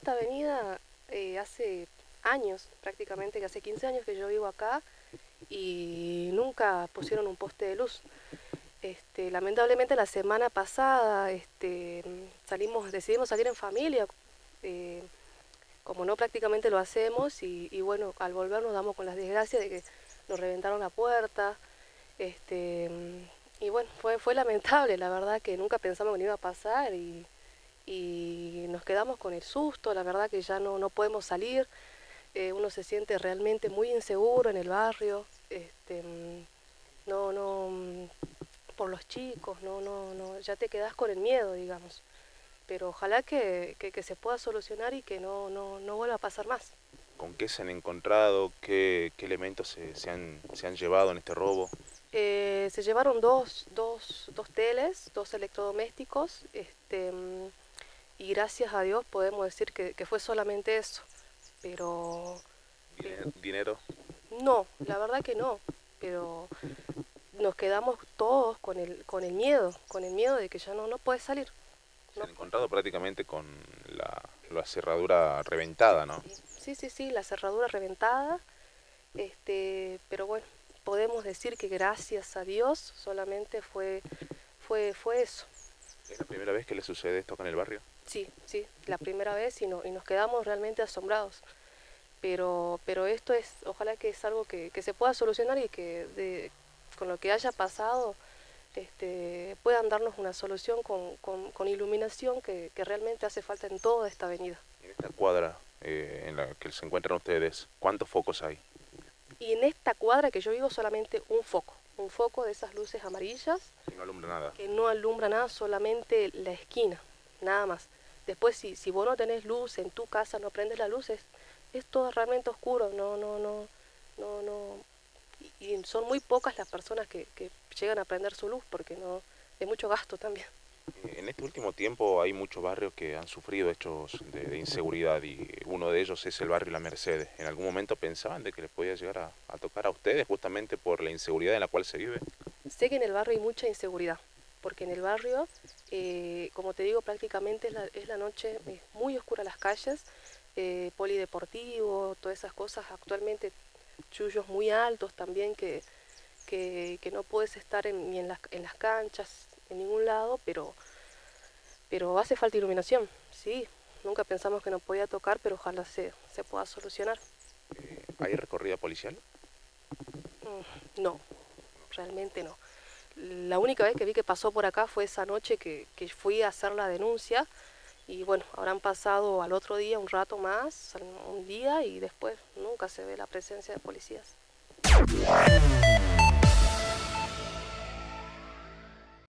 esta avenida hace años, prácticamente que hace 15 años que yo vivo acá y nunca pusieron un poste de luz. Lamentablemente la semana pasada decidimos salir en familia, eh, como no prácticamente lo hacemos, y bueno, al volver nos damos con las desgracias de que nos reventaron la puerta. este, y bueno, fue lamentable, la verdad que nunca pensamos que no iba a pasar y nos quedamos con el susto, la verdad que ya no podemos salir. Uno se siente realmente muy inseguro en el barrio. No, no, por los chicos, no, ya te quedas con el miedo, digamos. Pero ojalá que se pueda solucionar y que no vuelva a pasar más. ¿Con qué se han encontrado? ¿Qué elementos se han llevado en este robo? Se llevaron dos teles, dos electrodomésticos, y gracias a Dios podemos decir que fue solamente eso. Pero ¿Dinero? no, la verdad que no. Pero nos quedamos todos con el miedo de que ya no puedes salir. Se No, han encontrado prácticamente con la cerradura reventada, ¿no? sí, la cerradura reventada. Pero bueno, podemos decir que gracias a Dios solamente fue eso. ¿Es la primera vez que le sucede esto acá en el barrio? Sí, la primera vez y nos quedamos realmente asombrados. Pero esto ojalá que es algo que se pueda solucionar y que con lo que haya pasado puedan darnos una solución con iluminación que realmente hace falta en toda esta avenida. En esta cuadra en la que se encuentran ustedes, ¿cuántos focos hay? Y en esta cuadra que yo vivo solamente un foco de esas luces amarillas Y no alumbra nada. que no alumbra nada, solamente la esquina, nada más. Después si vos no tenés luz en tu casa, no prendes la luz, es todo realmente oscuro, no, y son muy pocas las personas que llegan a prender su luz porque no, es mucho gasto también. En este último tiempo hay muchos barrios que han sufrido hechos de inseguridad y uno de ellos es el barrio La Merced. ¿En algún momento pensaban de que les podía llegar a tocar a ustedes justamente por la inseguridad en la cual se vive? Sé que en el barrio hay mucha inseguridad, porque en el barrio, como te digo, prácticamente es la noche, es muy oscura las calles, polideportivo, todas esas cosas, actualmente chullos muy altos también que no puedes estar ni en las canchas, en ningún lado, pero hace falta iluminación, sí. Nunca pensamos que nos podía tocar, pero ojalá se pueda solucionar. ¿Hay recorrida policial? No, realmente no. La única vez que vi que pasó por acá fue esa noche que fui a hacer la denuncia y bueno, habrán pasado al otro día un rato más, un día y después nunca se ve la presencia de policías.